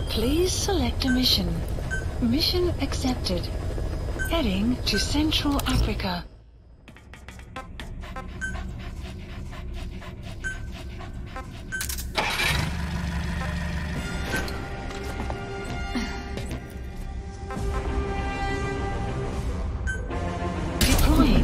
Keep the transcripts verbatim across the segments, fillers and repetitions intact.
Please select a mission. Mission accepted. Heading to Central Africa. Deploying.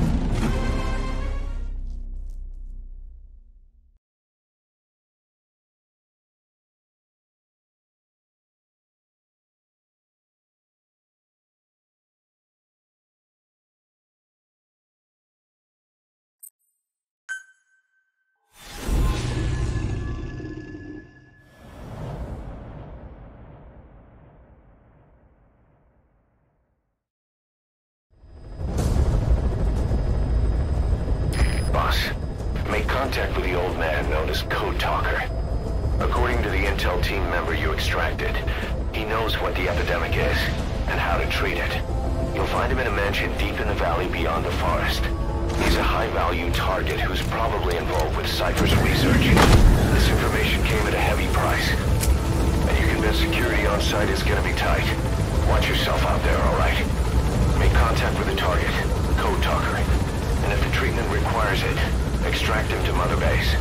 Make contact with the old man known as Code Talker. According to the intel team member you extracted, he knows what the epidemic is and how to treat it. You'll find him in a mansion deep in the valley beyond the forest. He's a high-value target who's probably involved with Cypher's research. This information came at a heavy price, and you convinced security on site is gonna be tight. Watch yourself out there, all right? Make contact with the target, Code Talker, and if the treatment requires it, extract him to Mother Base.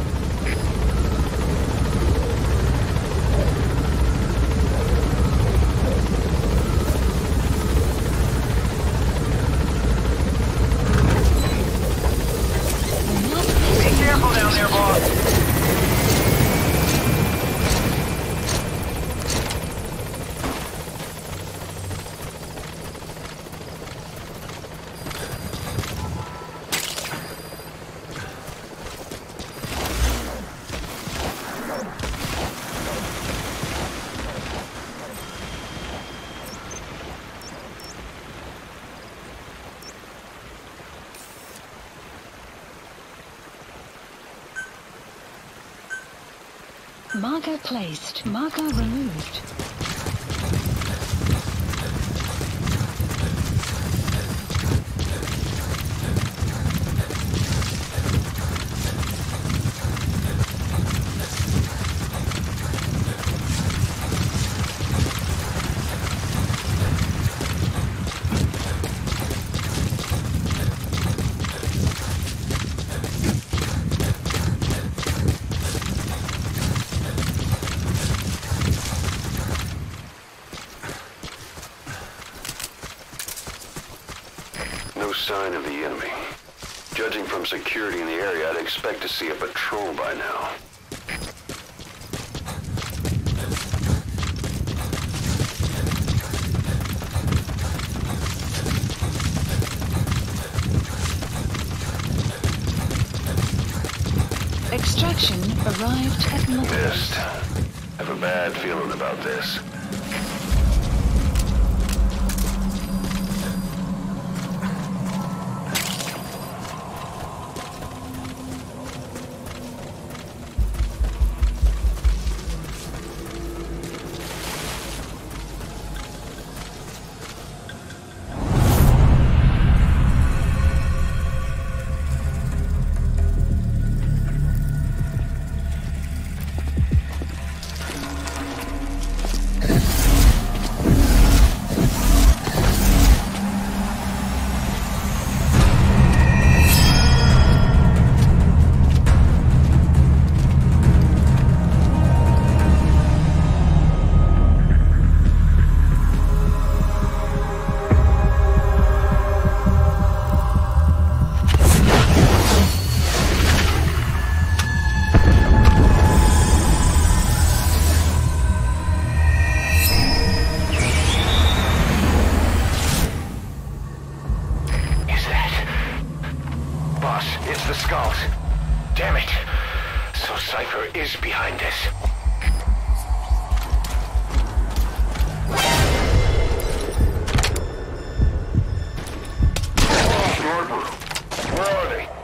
Be careful down there, boss. Marker placed. Marker removed. Sign of the enemy. Judging from security in the area, I'd expect to see a patrol by now. Extraction arrived at Mother Base. Missed. Have a bad feeling about this. It's the skulls. Damn it. So Cypher is behind this. Sniper, where are they?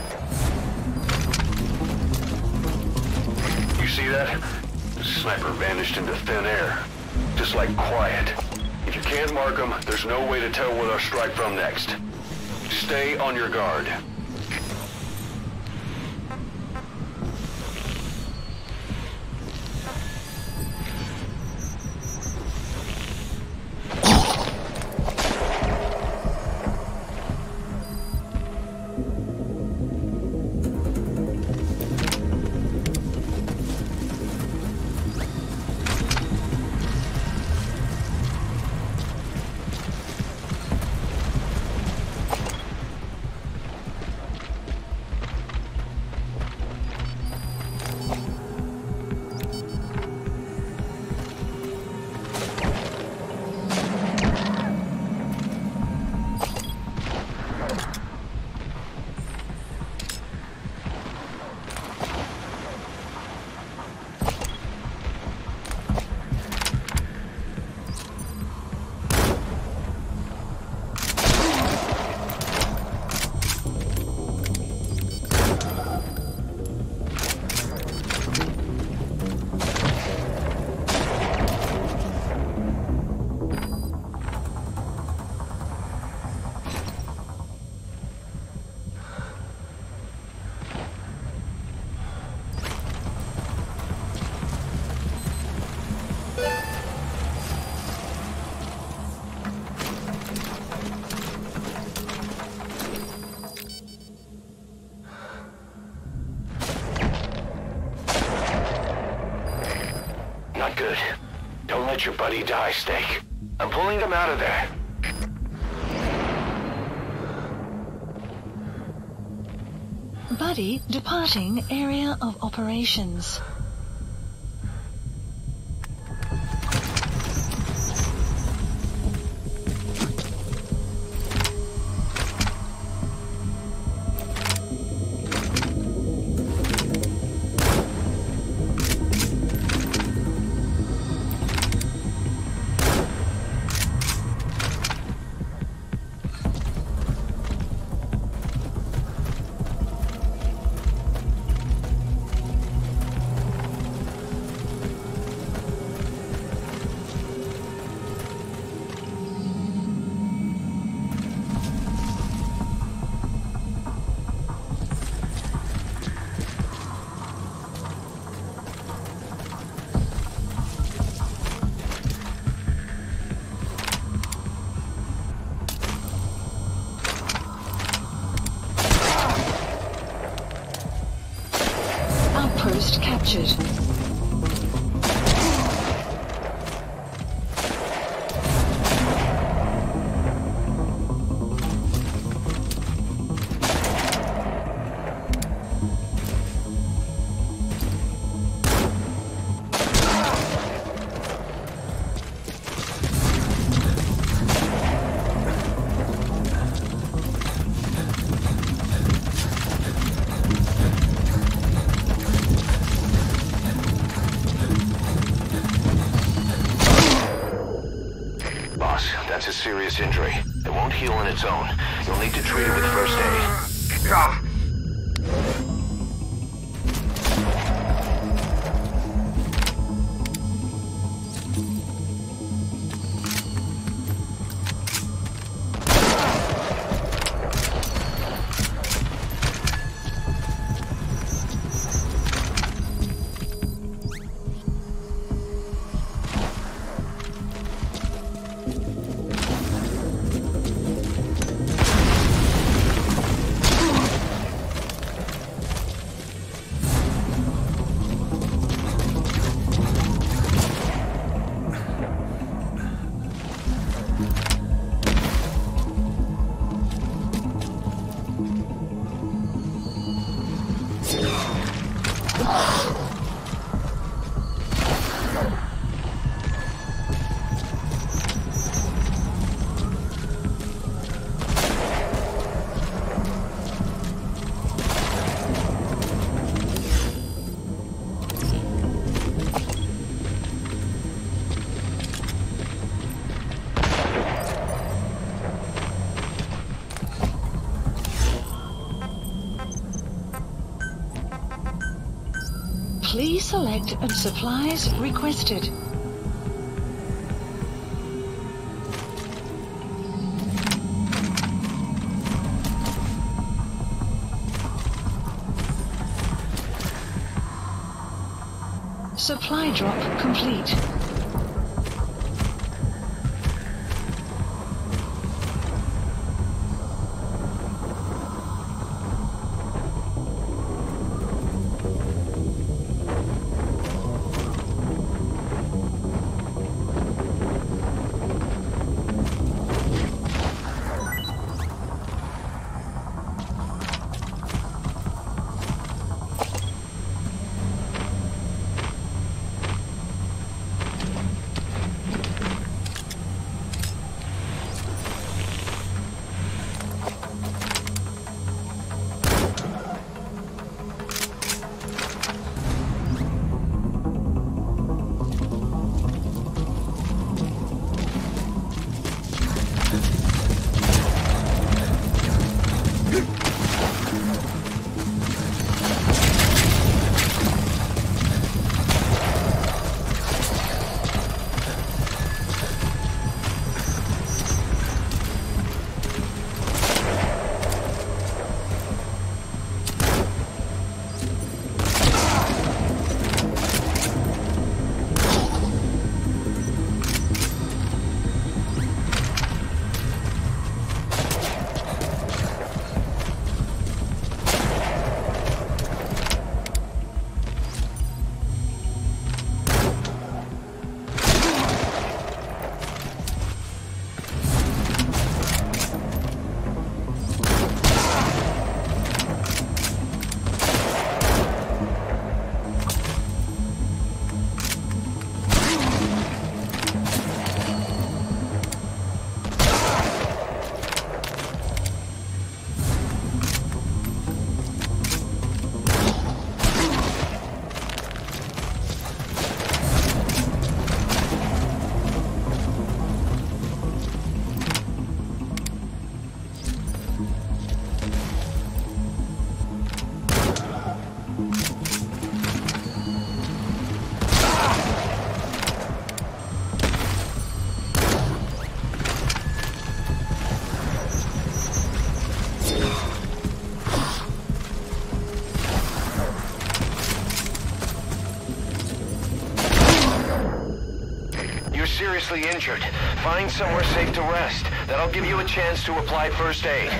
You see that? The sniper vanished into thin air. Just like quiet. If you can't mark them, there's no way to tell where they'll strike from next. Stay on your guard. Don't let your buddy die, Snake. I'm pulling them out of there. Buddy departing area of operations. Outpost captured. That's a serious injury. It won't heal on its own. You'll need to treat it with first aid. Please select and supplies requested. Supply drop complete. seriously injured. Find somewhere safe to rest. That'll give you a chance to apply first aid.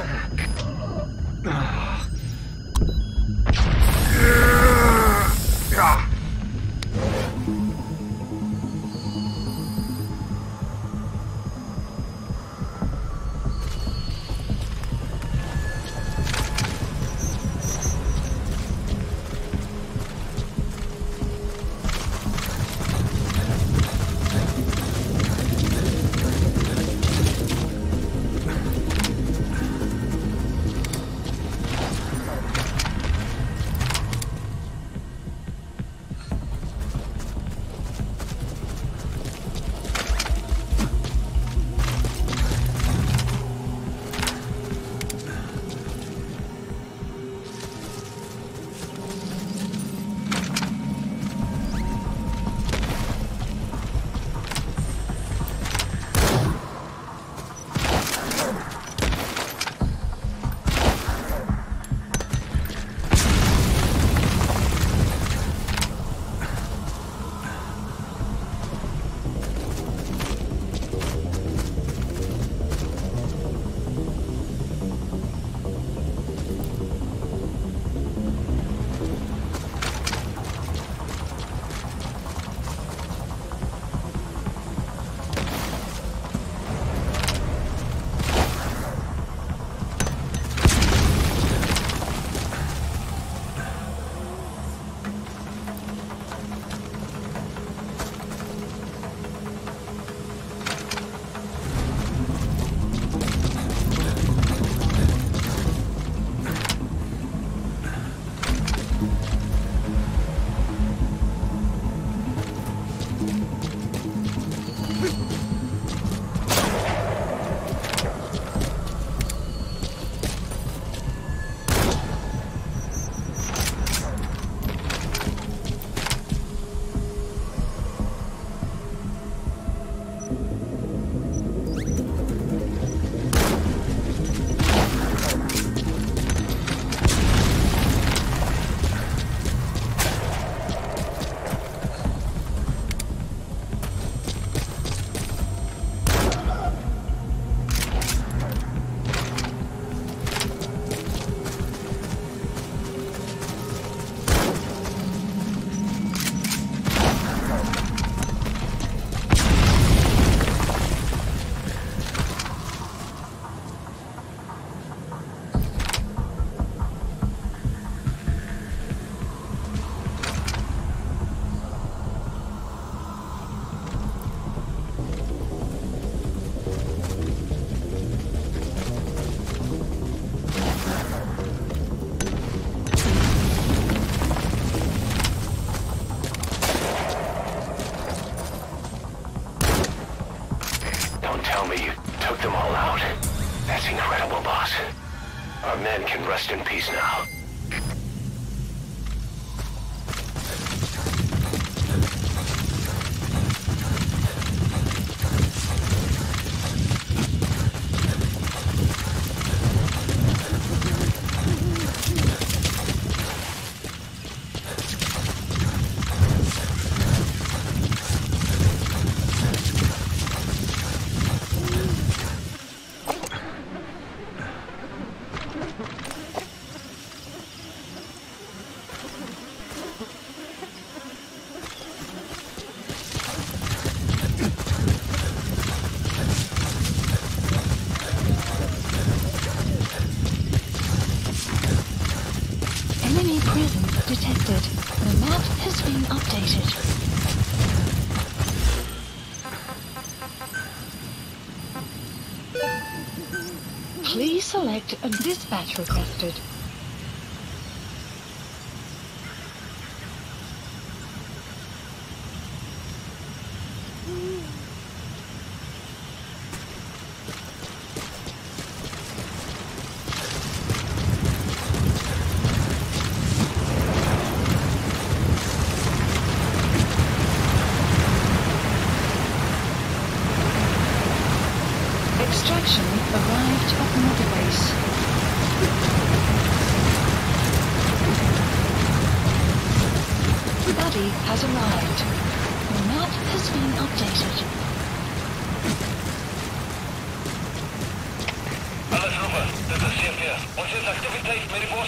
Our men can rest in peace now. Enemy presence detected. The map has been updated. Please select a dispatch requested. Extraction arrived at Mother Base. Buddy has arrived. The map has been updated.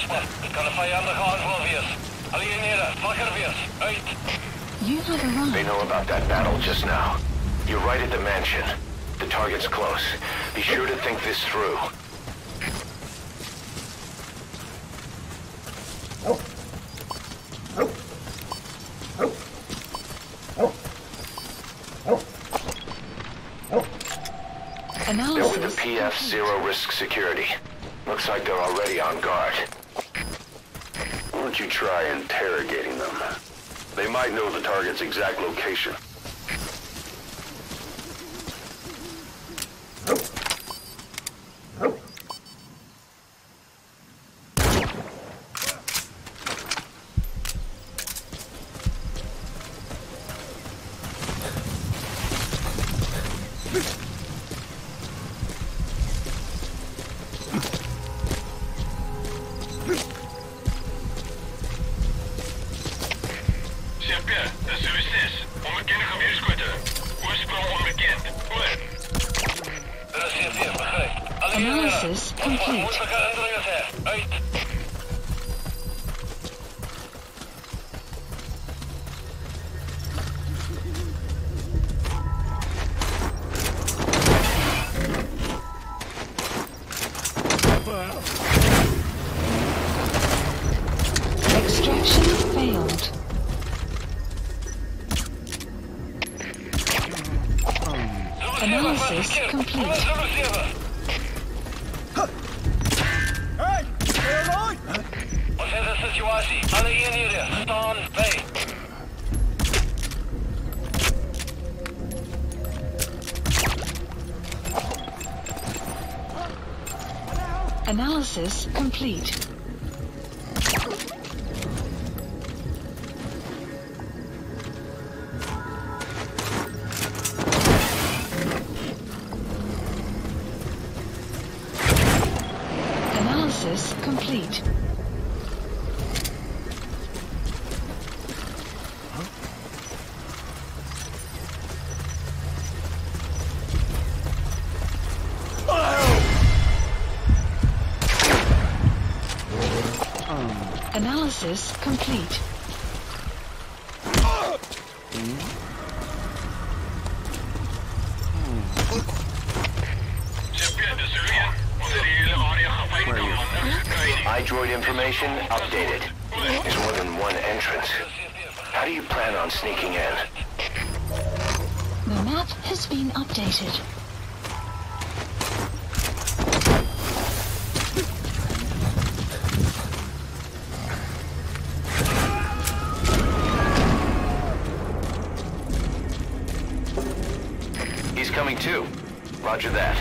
Jasper. Ik kan een vijandige aanval wees. Allieneerde, wakker wees. Uit. You have arrived. They know about that battle just now. You're right at the mansion. The target's close. Be sure to think this through. They're with the P F Zero Risk Security. Looks like they're already on guard. Why don't you try interrogating them? They might know the target's exact location. Analysis complete. Extraction failed. Analysis complete. Wat is de situatie? Alle eenheden staan bij. Analysis complete. Analysis complete. Analysis complete. iDroid information updated. There's more than one entrance. How do you plan on sneaking in? The map has been updated. He's coming too. Roger that.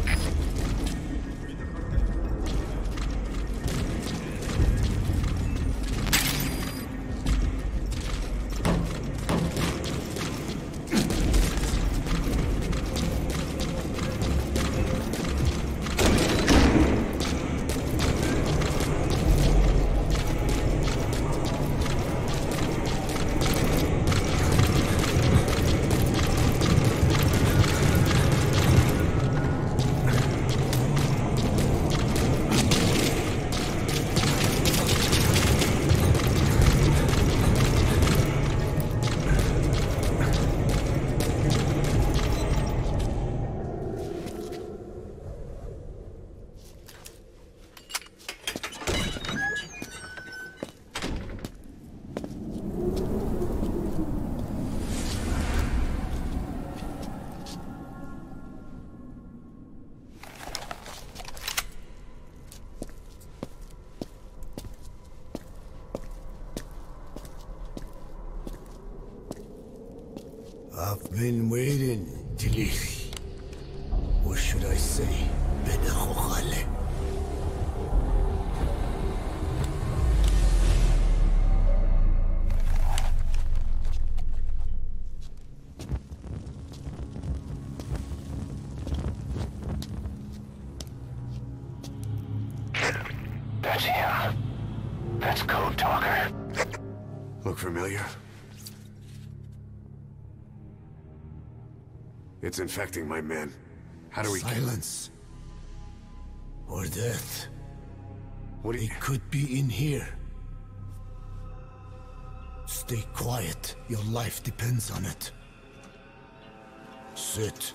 I've been waiting, Tilly. Or should I say, Bedakhale. That's him. That's Code Talker. Look familiar? It's infecting my men. How do we... Silence. Or death. What do They you... could be in here. Stay quiet. Your life depends on it. Sit.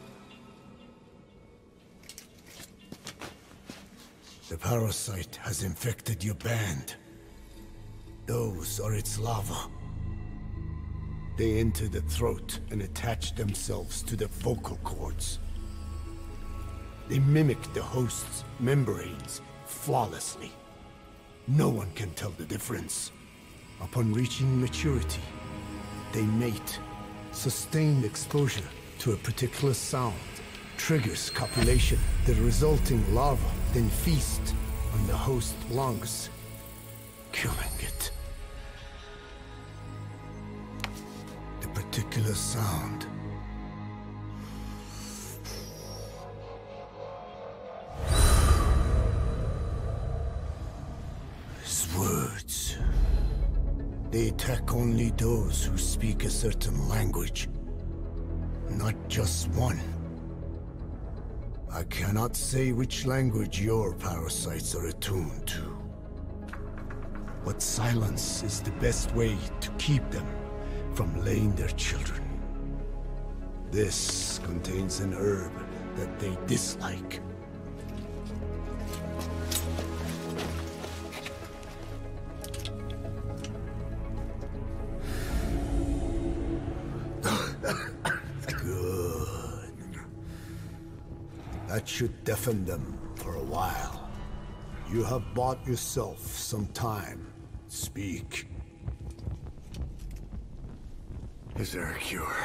The parasite has infected your band. Those are its larvae. They enter the throat and attach themselves to the vocal cords. They mimic the host's membranes flawlessly. No one can tell the difference. Upon reaching maturity, they mate. Sustained exposure to a particular sound triggers copulation. The resulting larva then feast on the host lungs, killing it. The particular sound is words. They attack only those who speak a certain language, not just one. I cannot say which language your parasites are attuned to. But silence is the best way to keep them from laying their children. This contains an herb that they dislike. That should deafen them for a while. You have bought yourself some time. Speak. Is there a cure?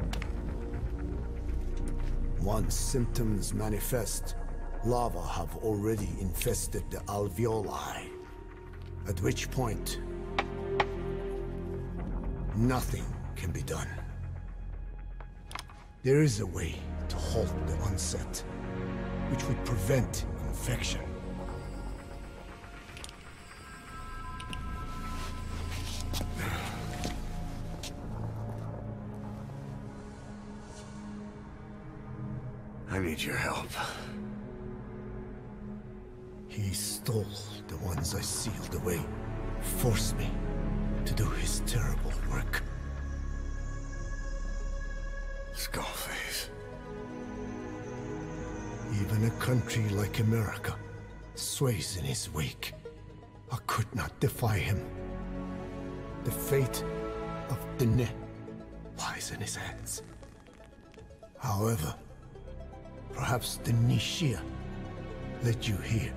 Once symptoms manifest, larvae have already infested the alveoli. At which point, nothing can be done. There is a way to halt the onset, which would prevent infection. I need your help. He stole the ones I sealed away, forced me to do his terrible work. Skullface. Even a country like America sways in his wake. I could not defy him. The fate of Diné lies in his hands. However, perhaps the Nishia led you here.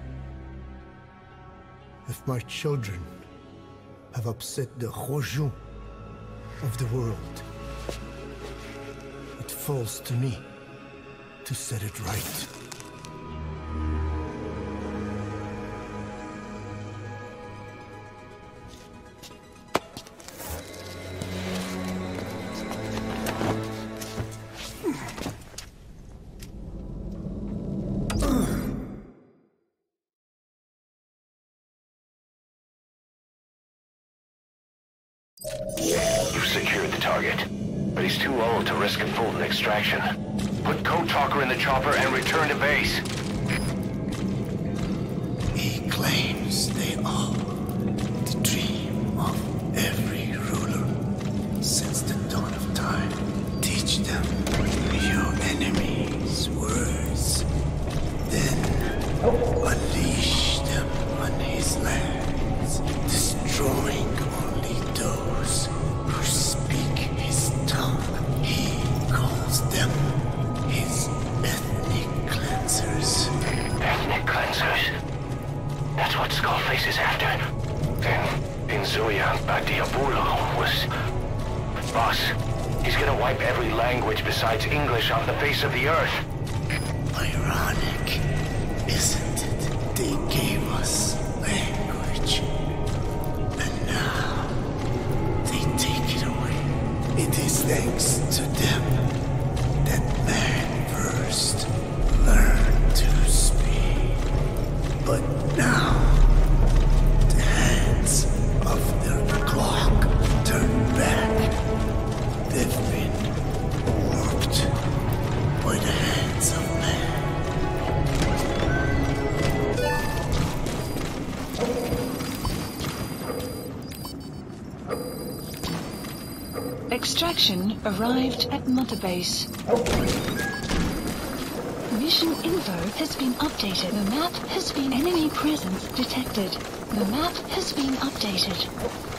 If my children have upset the Rojun of the world, it falls to me to set it right. You've secured the target, but he's too old to risk a Fulton extraction. Put Code Talker in the chopper and return to base. He claims they are the dream of every ruler since the dawn of time. Teach them your enemy's words, then unleash them on his lands, destroying only those who speak his tongue. He calls them his ethnic cleansers. Ethnic cleansers? That's what Skullface is after. Then, Inzuya Badiabulo was... Boss, he's gonna wipe every language besides English off the face of the earth. Ironic, isn't it? They gave us language, and now they take it away. It is thanks to them that man first learned to speak. But now, the hands of their clock turn back. They've been warped by the hands of man. Extraction arrived at Mother Base. Mission info has been updated. The map has been enemy presence detected. The map has been updated.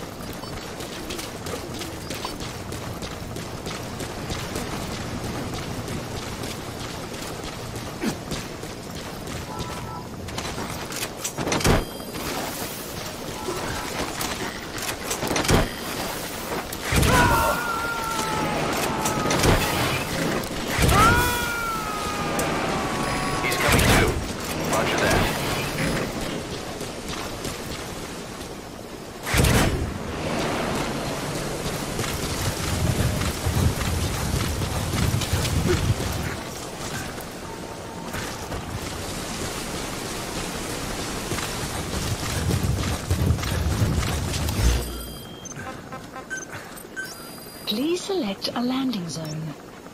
Please select a landing zone.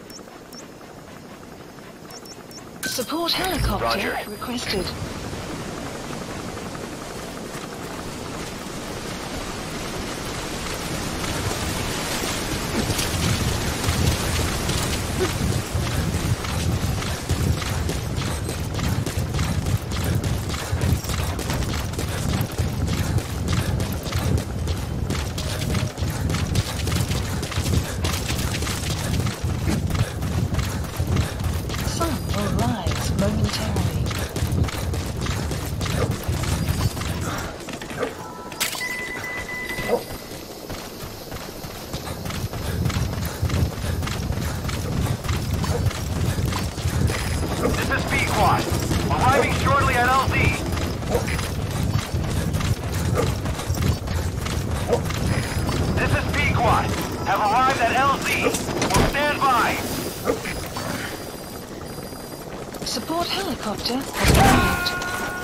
Support helicopter Roger. requested. Arriving shortly at L Z. This is Pequod. Have arrived at L Z. Will stand by. Support helicopter has arrived.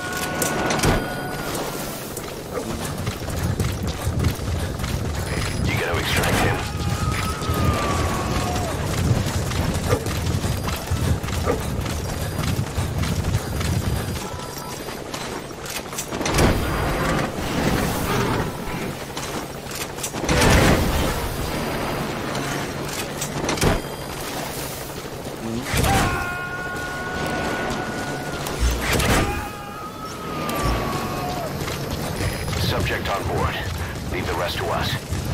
You gotta extract him. Subject on board. Leave the rest to us.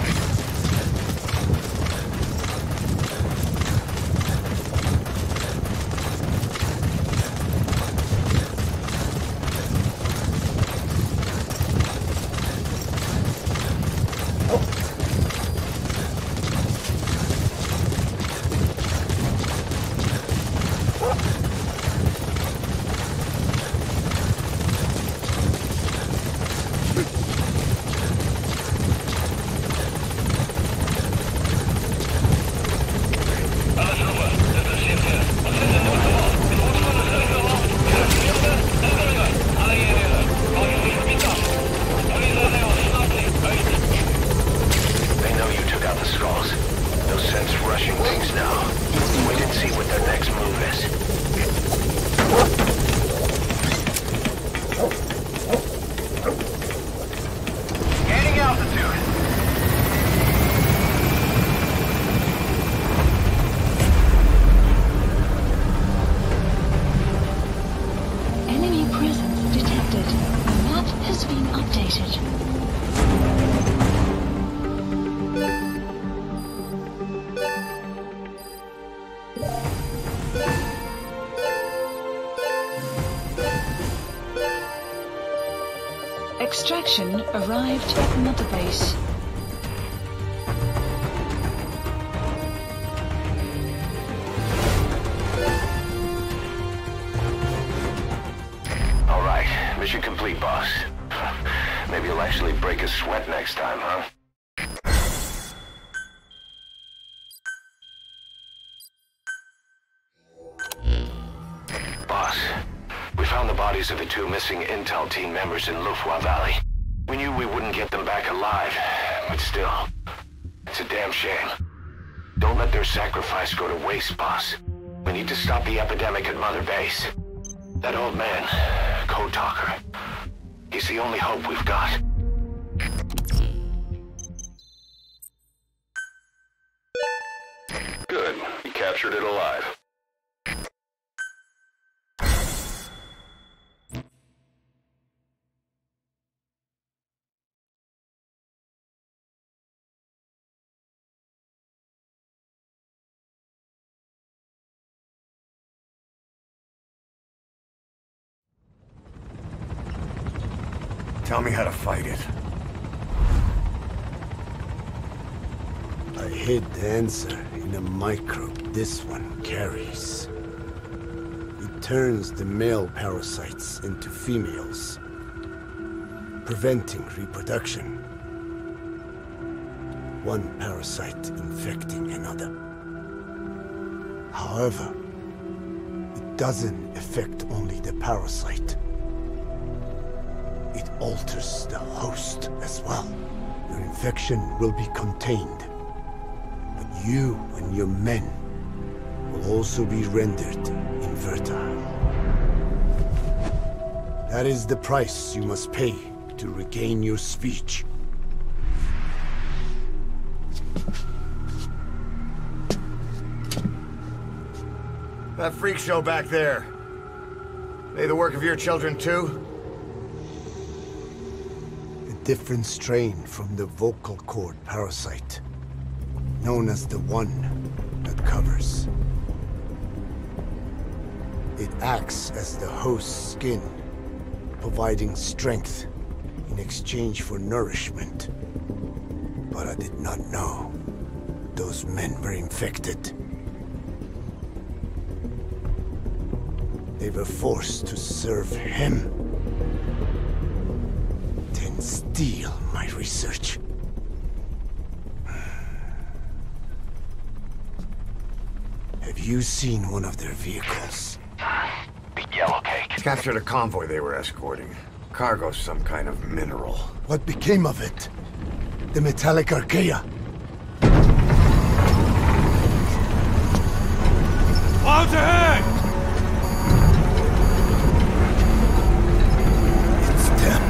Extraction arrived at Mother Base. All right, mission complete, boss. Maybe you'll actually break a sweat next time, huh? Boss, we found the bodies of the two missing Intel team members in Lufwa Valley. We knew we wouldn't get them back alive, but still, it's a damn shame. Don't let their sacrifice go to waste, boss. We need to stop the epidemic at Mother Base. That old man, Code Talker, he's the only hope we've got. captured it alive. Tell me how to fight it. I hid the answer in a microbe this one carries. It turns the male parasites into females, preventing reproduction. One parasite infecting another. However, it doesn't affect only the parasite. It alters the host as well. Your infection will be contained, but you and your men will also be rendered infertile. That is the price you must pay to regain your speech. That freak show back there. They the work of your children too? Different strain from the vocal cord parasite, known as the one that covers. It acts as the host's skin, providing strength in exchange for nourishment. But I did not know those men were infected. They were forced to serve him. Steal my research. Have you seen one of their vehicles? Big yellow cake. Captured a convoy they were escorting. Cargo, some kind of mineral. What became of it? The metallic archaea. Clouds ahead! It's them.